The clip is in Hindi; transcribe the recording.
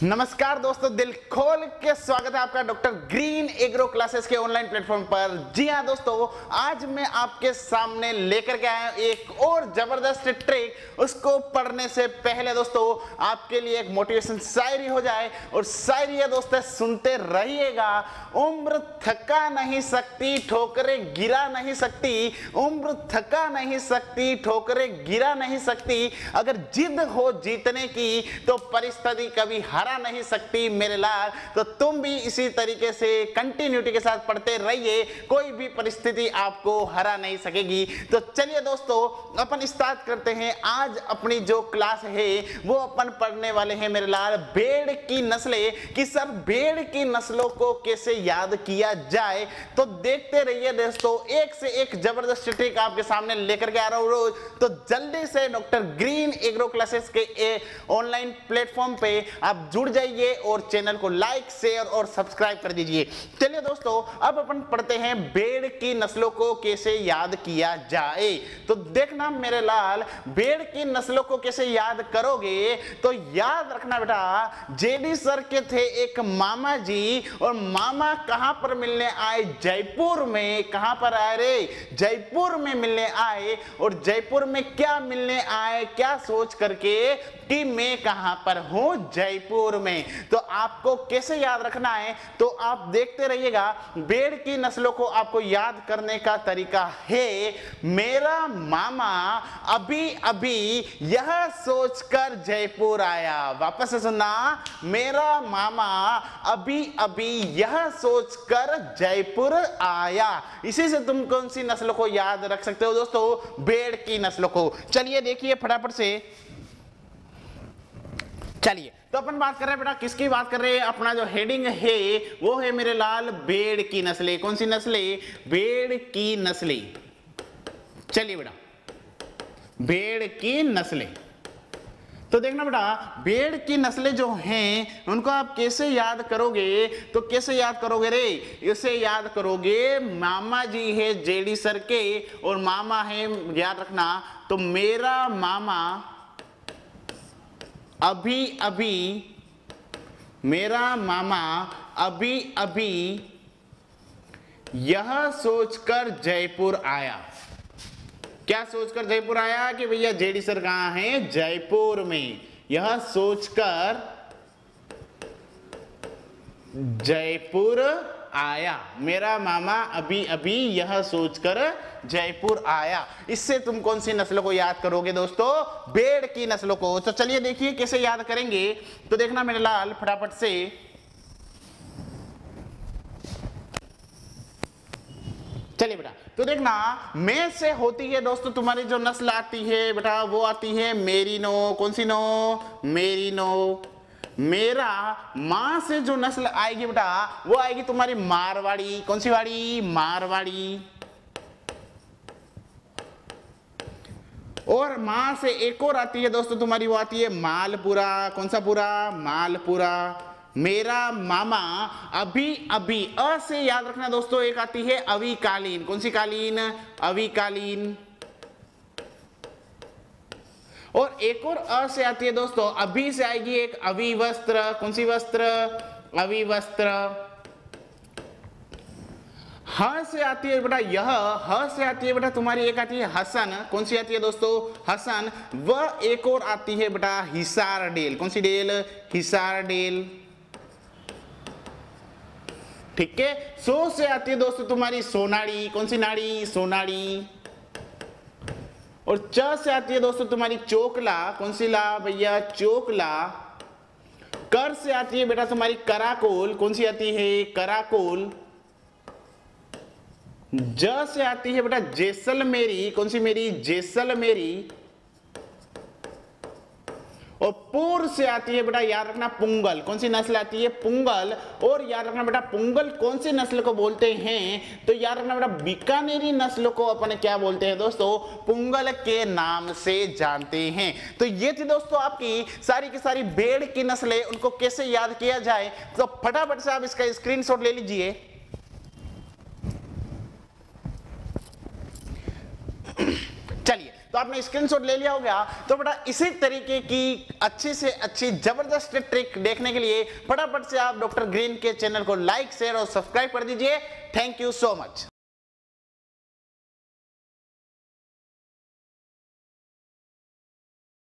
नमस्कार दोस्तों, दिल खोल के स्वागत है आपका डॉक्टर ग्रीन एग्रो क्लासेस के ऑनलाइन प्लेटफॉर्म पर। जी हाँ दोस्तों, आज मैं आपके सामने लेकर के आया हूं एक और जबरदस्त ट्रिक। उसको पढ़ने से पहले दोस्तों आपके लिए एक मोटिवेशन शायरी हो जाए, और शायरी है दोस्तों, सुनते रहिएगा। उम्र थका नहीं सकती, ठोकरें गिरा नहीं सकती। उम्र थका नहीं सकती, ठोकरें गिरा नहीं सकती। अगर जिद हो जीतने की तो परिस्थिति कभी हरा नहीं सकती मेरे लाल। तो तुम भी इसी तरीके से कंटिन्यूटी के साथ पढ़ते रहिए, कोई भी परिस्थिति आपको हरा नहीं सकेगी। तो चलिए दोस्तों, अपन स्टार्ट करते हैं। आज अपनी जो क्लास है वो अपन पढ़ने वाले हैं मेरे लाल भेड़ की नस्लें, कि सर भेड़ की नस्लों को कैसे याद किया जाए। तो देखते रहिए दोस्तों, एक से एक जबरदस्त ट्रिक आपके सामने लेकर के आ रहा हूं रोज। तो जल्दी से डॉक्टर ग्रीन एग्रो क्लासेस के ऑनलाइन प्लेटफॉर्म पे आप जुड़ जाइए और चैनल को लाइक, शेयर और सब्सक्राइब कर दीजिए। चलिए दोस्तों, अब अपन पढ़ते हैं भेड़ की नस्लों को कैसे याद किया जाए। तो देखना मेरे लाल, भेड़ की नस्लों को कैसे याद करोगे तो याद रखना बेटा, जेडी सर के थे एक मामा जी, और मामा कहां पर मिलने आए? जयपुर में। कहां पर आए रे? जयपुर में मिलने आए। और जयपुर में क्या मिलने आए? क्या सोच करके कि मैं कहां पर हूं? जयपुर में। तो आपको कैसे याद रखना है तो आप देखते रहिएगा। भेड़ की नस्लों को आपको याद करने का तरीका है, मेरा मामा अभी अभी यह सोचकर जयपुर आया। वापस से सुनना, मेरा मामा अभी अभी यह सोचकर जयपुर आया। इसी से तुम कौन सी नस्लों को याद रख सकते हो दोस्तों? भेड़ की नस्लों को। चलिए देखिए फटाफट से। चलिए, तो अपन बात कर रहे हैं बेटा, किसकी बात कर रहे हैं? अपना जो हेडिंग है वो है मेरे लाल भेड़ की नस्लें। कौन सी नस्लें? भेड़ की नस्लें। चलिए बेटा, भेड़ की नस्लें। तो देखना बेटा, भेड़ की नस्लें जो हैं उनको आप कैसे याद करोगे? तो कैसे याद करोगे रे? इसे याद करोगे, मामा जी है जेडी सर के, और मामा है, याद रखना, तो मेरा मामा अभी अभी, मेरा मामा अभी अभी यह सोचकर जयपुर आया। क्या सोचकर जयपुर आया? कि भैया जेडी सर कहां हैं? जयपुर में। यह सोचकर जयपुर आया। मेरा मामा अभी अभी यह सोचकर जयपुर आया। इससे तुम कौन सी नस्लों को याद करोगे दोस्तों? भेड़ की नस्लों को। तो चलिए देखिए कैसे याद करेंगे। तो देखना मेरे लाल फटाफट से। चलिए बेटा, तो देखना, मैं से होती है दोस्तों तुम्हारी जो नस्ल आती है बेटा, वो आती है मेरिनो। कौन सी नो? मेरिनो। मेरा मां से जो नस्ल आएगी बेटा वो आएगी तुम्हारी मारवाड़ी। कौन सी वाड़ी? मारवाड़ी। और मां से एक और आती है दोस्तों तुम्हारी, वो आती है मालपुरा। कौन सा पुरा? मालपुरा। मेरा मामा अभी अभी, अ से याद रखना दोस्तों, एक आती है अविकालीन। कौन सी कालीन? अविकालीन। और एक और अ से आती है दोस्तों, अभी से आएगी एक अविवस्त्र। कौन सी वस्त्र? अविवस्त्र। ह से आती है बेटा यह, ह से आती है बेटा तुम्हारी, एक आती है हसन। कौन सी आती है दोस्तों? हसन। वह एक और आती है बेटा हिसार डेल। कौन सी डेल? हिसार डेल। ठीक है। सो से आती है दोस्तों तुम्हारी सोनाड़ी। कौन सी नाड़ी? सोनाड़ी। और च से आती है दोस्तों तुम्हारी चोकला। कौन सी ला भैया? चोकला। कर से आती है बेटा तुम्हारी कराकोल। कौन सी आती है? कराकोल। ज से आती है बेटा जैसलमेरी। कौन सी मेरी? जैसलमेरी। और पूर से आती है बेटा, याद रखना, पुंगल। कौन सी नस्ल आती है? पुंगल। और याद रखना बेटा, पुंगल कौन सी नस्ल को बोलते हैं? तो याद रखना बेटा, बीकानेरी नस्ल को अपन क्या बोलते हैं दोस्तों? पुंगल के नाम से जानते हैं। तो ये थी दोस्तों आपकी सारी की सारी भेड़ की नस्लें, उनको कैसे याद किया जाए। तो फटाफट से आप इसका स्क्रीनशॉट ले लीजिए। चलिए, तो आपने स्क्रीनशॉट ले लिया होगा। तो बेटा इसी तरीके की अच्छी से अच्छी जबरदस्त ट्रिक देखने के लिए फटाफट से आप डॉक्टर ग्रीन के चैनल को लाइक शेयर और सब्सक्राइब कर दीजिए। Thank you so much.